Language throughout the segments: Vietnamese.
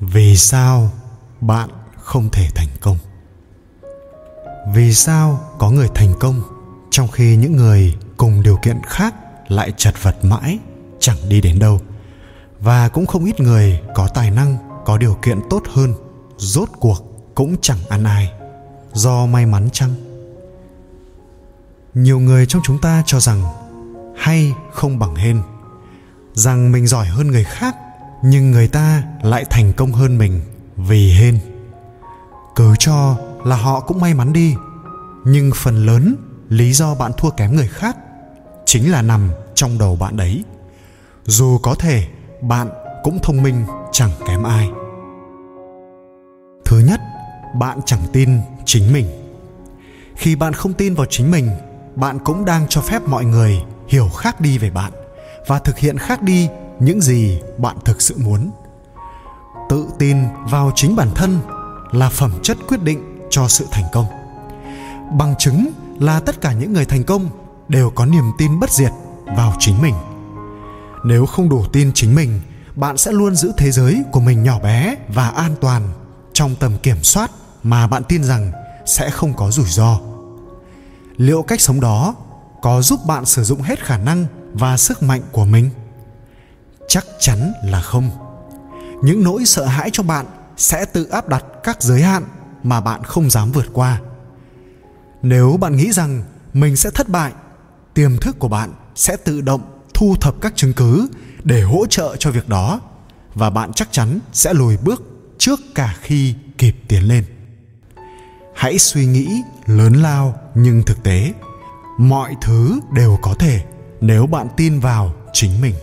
Vì sao bạn không thể thành công? Vì sao có người thành công trong khi những người cùng điều kiện khác lại chật vật mãi, chẳng đi đến đâu? Và cũng không ít người có tài năng, có điều kiện tốt hơn, rốt cuộc cũng chẳng ăn ai. Do may mắn chăng? Nhiều người trong chúng ta cho rằng hay không bằng hên, rằng mình giỏi hơn người khác, nhưng người ta lại thành công hơn mình vì hên. Cứ cho là họ cũng may mắn đi, nhưng phần lớn lý do bạn thua kém người khác chính là nằm trong đầu bạn đấy. Dù có thể bạn cũng thông minh chẳng kém ai. Thứ nhất, bạn chẳng tin chính mình. Khi bạn không tin vào chính mình, bạn cũng đang cho phép mọi người hiểu khác đi về bạn và thực hiện khác đi những gì bạn thực sự muốn. Tự tin vào chính bản thân là phẩm chất quyết định cho sự thành công. Bằng chứng là tất cả những người thành công đều có niềm tin bất diệt vào chính mình. Nếu không đủ tin chính mình, bạn sẽ luôn giữ thế giới của mình nhỏ bé và an toàn trong tầm kiểm soát mà bạn tin rằng sẽ không có rủi ro. Liệu cách sống đó có giúp bạn sử dụng hết khả năng và sức mạnh của mình? Chắc chắn là không. Những nỗi sợ hãi trong bạn sẽ tự áp đặt các giới hạn mà bạn không dám vượt qua. Nếu bạn nghĩ rằng mình sẽ thất bại, tiềm thức của bạn sẽ tự động thu thập các chứng cứ để hỗ trợ cho việc đó, và bạn chắc chắn sẽ lùi bước trước cả khi kịp tiến lên. Hãy suy nghĩ lớn lao nhưng thực tế. Mọi thứ đều có thể nếu bạn tin vào chính mình.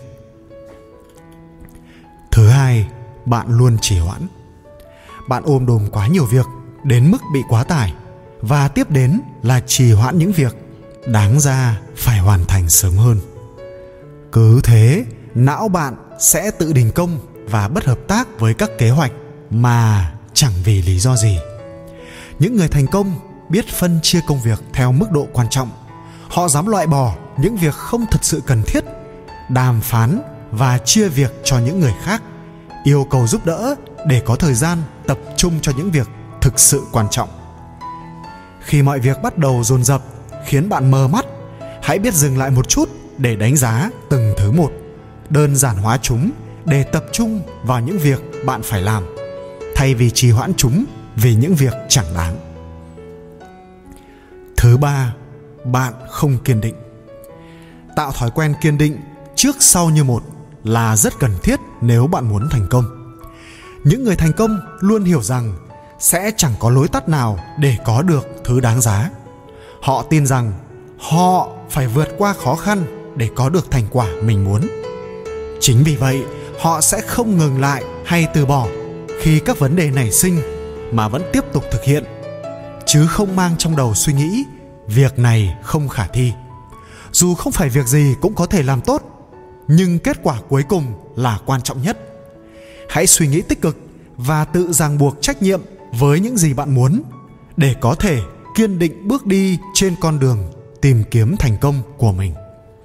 Thứ hai, bạn luôn trì hoãn. Bạn ôm đồm quá nhiều việc đến mức bị quá tải, và tiếp đến là trì hoãn những việc đáng ra phải hoàn thành sớm hơn. Cứ thế, não bạn sẽ tự đình công và bất hợp tác với các kế hoạch mà chẳng vì lý do gì. Những người thành công biết phân chia công việc theo mức độ quan trọng. Họ dám loại bỏ những việc không thật sự cần thiết, đàm phán và chia việc cho những người khác, yêu cầu giúp đỡ để có thời gian tập trung cho những việc thực sự quan trọng. Khi mọi việc bắt đầu dồn dập khiến bạn mờ mắt, hãy biết dừng lại một chút để đánh giá từng thứ một, đơn giản hóa chúng để tập trung vào những việc bạn phải làm, thay vì trì hoãn chúng vì những việc chẳng đáng. Thứ ba, bạn không kiên định. Tạo thói quen kiên định trước sau như một là rất cần thiết nếu bạn muốn thành công. Những người thành công luôn hiểu rằng sẽ chẳng có lối tắt nào để có được thứ đáng giá. Họ tin rằng họ phải vượt qua khó khăn để có được thành quả mình muốn. Chính vì vậy, họ sẽ không ngừng lại hay từ bỏ khi các vấn đề nảy sinh, mà vẫn tiếp tục thực hiện, chứ không mang trong đầu suy nghĩ việc này không khả thi. Dù không phải việc gì cũng có thể làm tốt, nhưng kết quả cuối cùng là quan trọng nhất. Hãy suy nghĩ tích cực và tự ràng buộc trách nhiệm với những gì bạn muốn để có thể kiên định bước đi trên con đường tìm kiếm thành công của mình.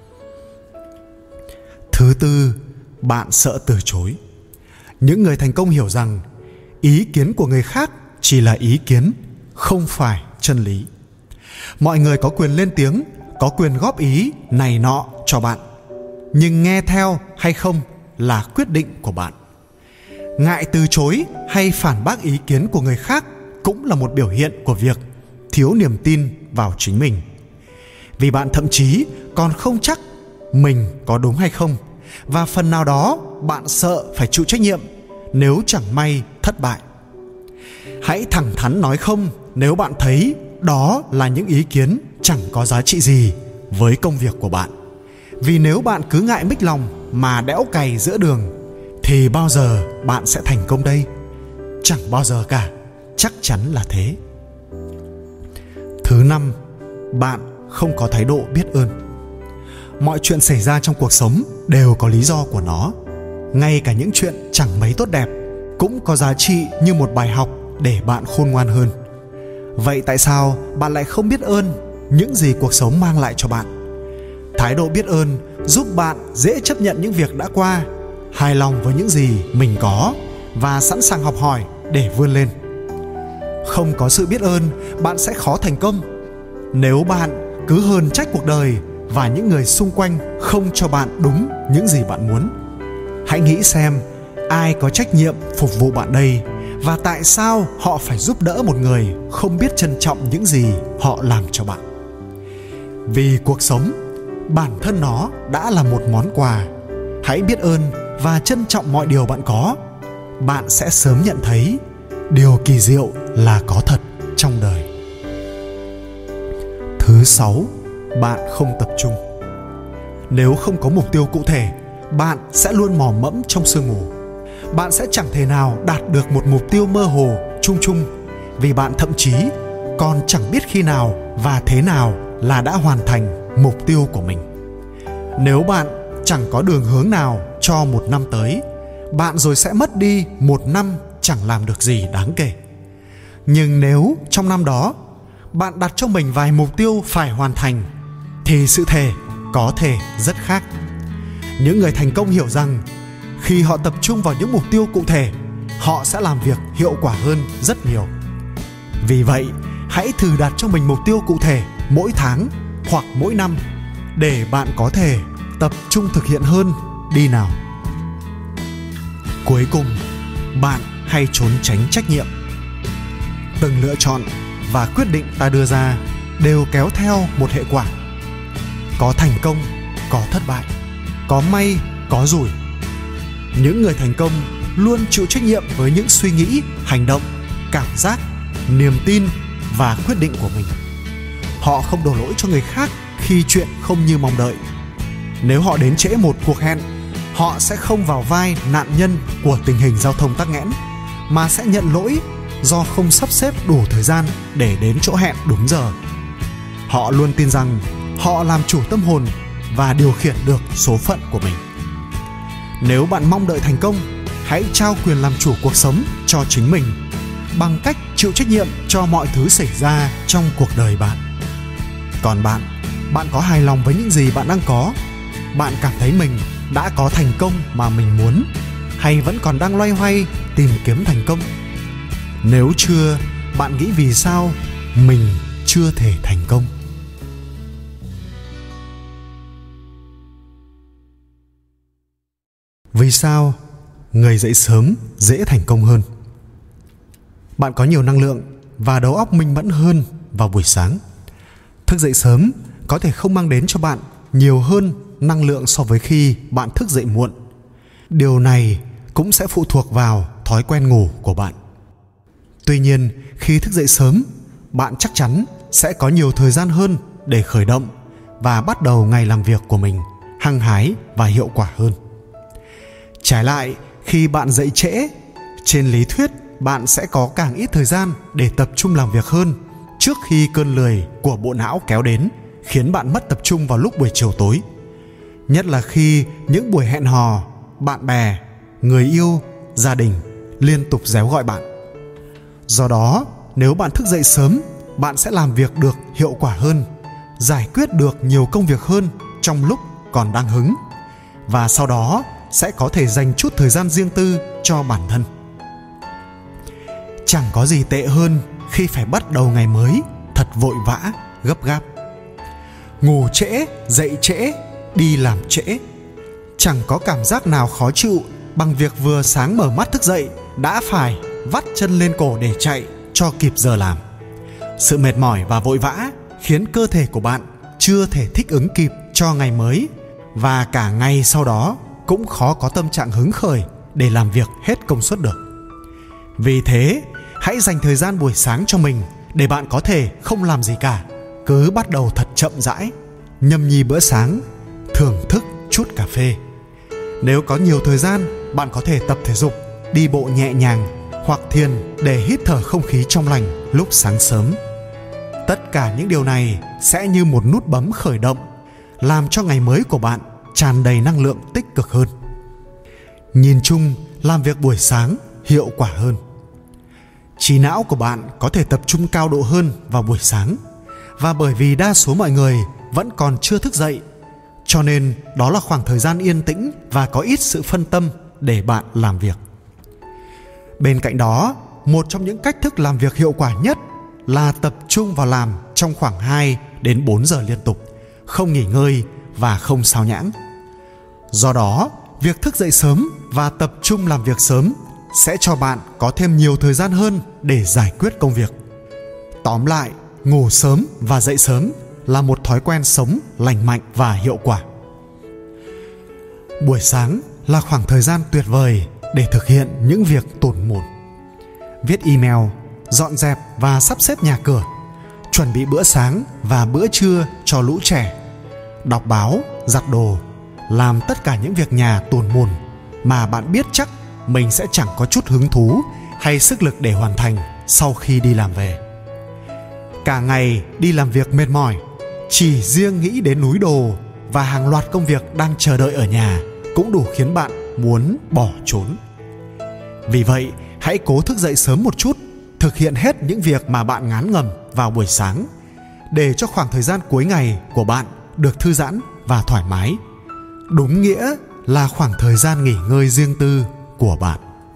Thứ tư, bạn sợ từ chối. Những người thành công hiểu rằng ý kiến của người khác chỉ là ý kiến, không phải chân lý. Mọi người có quyền lên tiếng, có quyền góp ý này nọ cho bạn, nhưng nghe theo hay không là quyết định của bạn. Ngại từ chối hay phản bác ý kiến của người khác cũng là một biểu hiện của việc thiếu niềm tin vào chính mình. Vì bạn thậm chí còn không chắc mình có đúng hay không, và phần nào đó bạn sợ phải chịu trách nhiệm nếu chẳng may thất bại. Hãy thẳng thắn nói không nếu bạn thấy đó là những ý kiến chẳng có giá trị gì với công việc của bạn. Vì nếu bạn cứ ngại mích lòng mà đẽo cày giữa đường, thì bao giờ bạn sẽ thành công đây? Chẳng bao giờ cả, chắc chắn là thế. Thứ năm, bạn không có thái độ biết ơn. Mọi chuyện xảy ra trong cuộc sống đều có lý do của nó. Ngay cả những chuyện chẳng mấy tốt đẹp cũng có giá trị như một bài học để bạn khôn ngoan hơn. Vậy tại sao bạn lại không biết ơn những gì cuộc sống mang lại cho bạn? Thái độ biết ơn giúp bạn dễ chấp nhận những việc đã qua, hài lòng với những gì mình có và sẵn sàng học hỏi để vươn lên. Không có sự biết ơn, bạn sẽ khó thành công. Nếu bạn cứ hờn trách cuộc đời và những người xung quanh không cho bạn đúng những gì bạn muốn, hãy nghĩ xem ai có trách nhiệm phục vụ bạn đây, và tại sao họ phải giúp đỡ một người không biết trân trọng những gì họ làm cho bạn. Vì cuộc sống, bản thân nó đã là một món quà. Hãy biết ơn và trân trọng mọi điều bạn có. Bạn sẽ sớm nhận thấy điều kỳ diệu là có thật trong đời. Thứ 6, bạn không tập trung. Nếu không có mục tiêu cụ thể, bạn sẽ luôn mò mẫm trong sương mù. Bạn sẽ chẳng thể nào đạt được một mục tiêu mơ hồ, chung chung, vì bạn thậm chí còn chẳng biết khi nào và thế nào là đã hoàn thành mục tiêu của mình. Nếu bạn chẳng có đường hướng nào cho một năm tới, bạn rồi sẽ mất đi một năm chẳng làm được gì đáng kể. Nhưng nếu trong năm đó bạn đặt cho mình vài mục tiêu phải hoàn thành, thì sự thể có thể rất khác. Những người thành công hiểu rằng khi họ tập trung vào những mục tiêu cụ thể, họ sẽ làm việc hiệu quả hơn rất nhiều. Vì vậy, hãy thử đặt cho mình mục tiêu cụ thể mỗi tháng hoặc mỗi năm để bạn có thể tập trung thực hiện hơn đi nào. Cuối cùng, bạn hay trốn tránh trách nhiệm. Từng lựa chọn và quyết định ta đưa ra đều kéo theo một hệ quả. Có thành công, có thất bại, có may, có rủi. Những người thành công luôn chịu trách nhiệm với những suy nghĩ, hành động, cảm giác, niềm tin và quyết định của mình. Họ không đổ lỗi cho người khác khi chuyện không như mong đợi. Nếu họ đến trễ một cuộc hẹn, họ sẽ không vào vai nạn nhân của tình hình giao thông tắc nghẽn, mà sẽ nhận lỗi do không sắp xếp đủ thời gian để đến chỗ hẹn đúng giờ. Họ luôn tin rằng họ làm chủ tâm hồn và điều khiển được số phận của mình. Nếu bạn mong đợi thành công, hãy trao quyền làm chủ cuộc sống cho chính mình bằng cách chịu trách nhiệm cho mọi thứ xảy ra trong cuộc đời bạn. Còn bạn có hài lòng với những gì bạn đang có? Bạn cảm thấy mình đã có thành công mà mình muốn, hay vẫn còn đang loay hoay tìm kiếm thành công? Nếu chưa, bạn nghĩ vì sao mình chưa thể thành công? Vì sao người dậy sớm dễ thành công hơn? Bạn có nhiều năng lượng và đầu óc minh mẫn hơn vào buổi sáng. Thức dậy sớm có thể không mang đến cho bạn nhiều hơn năng lượng so với khi bạn thức dậy muộn. Điều này cũng sẽ phụ thuộc vào thói quen ngủ của bạn. Tuy nhiên, khi thức dậy sớm, bạn chắc chắn sẽ có nhiều thời gian hơn để khởi động và bắt đầu ngày làm việc của mình hăng hái và hiệu quả hơn. Trái lại, khi bạn dậy trễ, trên lý thuyết bạn sẽ có càng ít thời gian để tập trung làm việc hơn trước khi cơn lười của bộ não kéo đến, khiến bạn mất tập trung vào lúc buổi chiều tối. Nhất là khi những buổi hẹn hò, bạn bè, người yêu, gia đình liên tục réo gọi bạn. Do đó, nếu bạn thức dậy sớm, bạn sẽ làm việc được hiệu quả hơn, giải quyết được nhiều công việc hơn trong lúc còn đang hứng, và sau đó sẽ có thể dành chút thời gian riêng tư cho bản thân. Chẳng có gì tệ hơn khi phải bắt đầu ngày mới thật vội vã, gấp gáp. Ngủ trễ, dậy trễ, đi làm trễ. Chẳng có cảm giác nào khó chịu bằng việc vừa sáng mở mắt thức dậy đã phải vắt chân lên cổ để chạy cho kịp giờ làm. Sự mệt mỏi và vội vã khiến cơ thể của bạn chưa thể thích ứng kịp cho ngày mới, và cả ngày sau đó cũng khó có tâm trạng hứng khởi để làm việc hết công suất được. Vì thế, hãy dành thời gian buổi sáng cho mình để bạn có thể không làm gì cả, cứ bắt đầu thật chậm rãi, nhâm nhi bữa sáng, thưởng thức chút cà phê. Nếu có nhiều thời gian, bạn có thể tập thể dục, đi bộ nhẹ nhàng hoặc thiền để hít thở không khí trong lành lúc sáng sớm. Tất cả những điều này sẽ như một nút bấm khởi động, làm cho ngày mới của bạn tràn đầy năng lượng tích cực hơn. Nhìn chung, làm việc buổi sáng hiệu quả hơn. Trí não của bạn có thể tập trung cao độ hơn vào buổi sáng, và bởi vì đa số mọi người vẫn còn chưa thức dậy, cho nên đó là khoảng thời gian yên tĩnh và có ít sự phân tâm để bạn làm việc. Bên cạnh đó, một trong những cách thức làm việc hiệu quả nhất là tập trung vào làm trong khoảng 2 đến 4 giờ liên tục, không nghỉ ngơi và không sao nhãng. Do đó, việc thức dậy sớm và tập trung làm việc sớm sẽ cho bạn có thêm nhiều thời gian hơn để giải quyết công việc. Tóm lại, ngủ sớm và dậy sớm là một thói quen sống lành mạnh và hiệu quả. Buổi sáng là khoảng thời gian tuyệt vời để thực hiện những việc tủn mủn. Viết email, dọn dẹp và sắp xếp nhà cửa, chuẩn bị bữa sáng và bữa trưa cho lũ trẻ, đọc báo, giặt đồ, làm tất cả những việc nhà tủn mủn mà bạn biết chắc mình sẽ chẳng có chút hứng thú hay sức lực để hoàn thành sau khi đi làm về. Cả ngày đi làm việc mệt mỏi, chỉ riêng nghĩ đến núi đồ và hàng loạt công việc đang chờ đợi ở nhà cũng đủ khiến bạn muốn bỏ trốn. Vì vậy, hãy cố thức dậy sớm một chút, thực hiện hết những việc mà bạn ngán ngẩm vào buổi sáng, để cho khoảng thời gian cuối ngày của bạn được thư giãn và thoải mái. Đúng nghĩa là khoảng thời gian nghỉ ngơi riêng tư của bạn.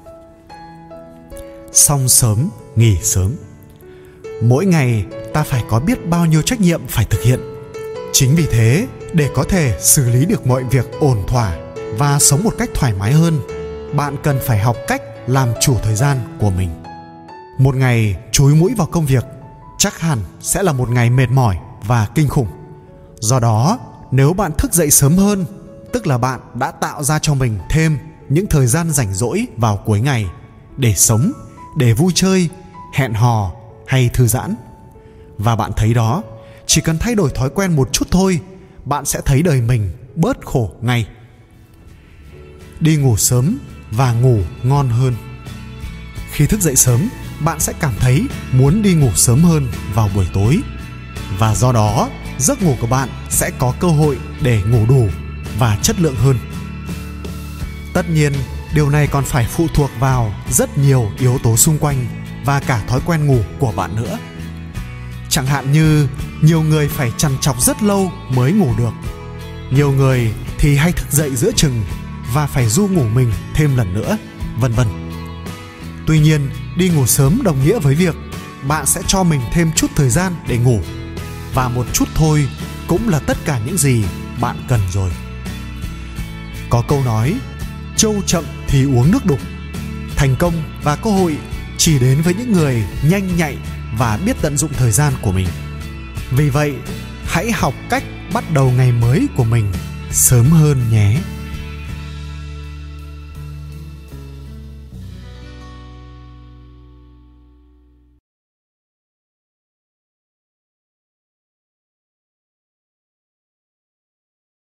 Xong sớm, nghỉ sớm. Mỗi ngày ta phải có biết bao nhiêu trách nhiệm phải thực hiện. Chính vì thế, để có thể xử lý được mọi việc ổn thỏa và sống một cách thoải mái hơn, bạn cần phải học cách làm chủ thời gian của mình. Một ngày chúi mũi vào công việc chắc hẳn sẽ là một ngày mệt mỏi và kinh khủng. Do đó, nếu bạn thức dậy sớm hơn, tức là bạn đã tạo ra cho mình thêm những thời gian rảnh rỗi vào cuối ngày để sống, để vui chơi, hẹn hò hay thư giãn. Và bạn thấy đó, chỉ cần thay đổi thói quen một chút thôi, bạn sẽ thấy đời mình bớt khổ ngay. Đi ngủ sớm và ngủ ngon hơn. Khi thức dậy sớm, bạn sẽ cảm thấy muốn đi ngủ sớm hơn vào buổi tối, và do đó giấc ngủ của bạn sẽ có cơ hội để ngủ đủ và chất lượng hơn. Tất nhiên, điều này còn phải phụ thuộc vào rất nhiều yếu tố xung quanh và cả thói quen ngủ của bạn nữa. Chẳng hạn như nhiều người phải trằn trọc rất lâu mới ngủ được, nhiều người thì hay thức dậy giữa chừng và phải ru ngủ mình thêm lần nữa, vân vân. Tuy nhiên, đi ngủ sớm đồng nghĩa với việc bạn sẽ cho mình thêm chút thời gian để ngủ, và một chút thôi cũng là tất cả những gì bạn cần rồi. Có câu nói, trâu chậm thì uống nước đục. Thành công và cơ hội chỉ đến với những người nhanh nhạy và biết tận dụng thời gian của mình. Vì vậy, hãy học cách bắt đầu ngày mới của mình sớm hơn nhé.